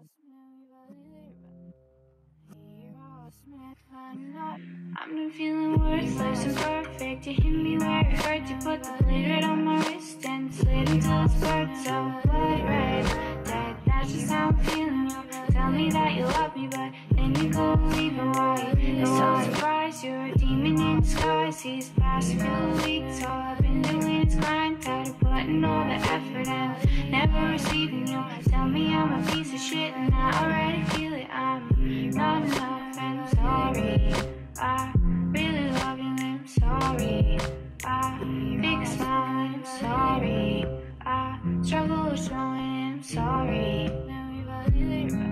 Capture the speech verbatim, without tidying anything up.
I'm not feeling worthless and perfect. You hit me where it hurts. You put the blade right on my wrist and slid until it spurts so blood red. That, that's just how I'm feeling. You tell me that you love me, but then you go leaving. Why? It's so surprised you're a demon in disguise. These past few weeks, all I've been doing is grind. Tired of putting all the effort and never receiving you. Tell me I'm a piece of shit and I already feel it. I'm not enough and sorry. I really love you and I'm sorry. I fake a smile and I'm sorry. I struggle with showing I'm sorry.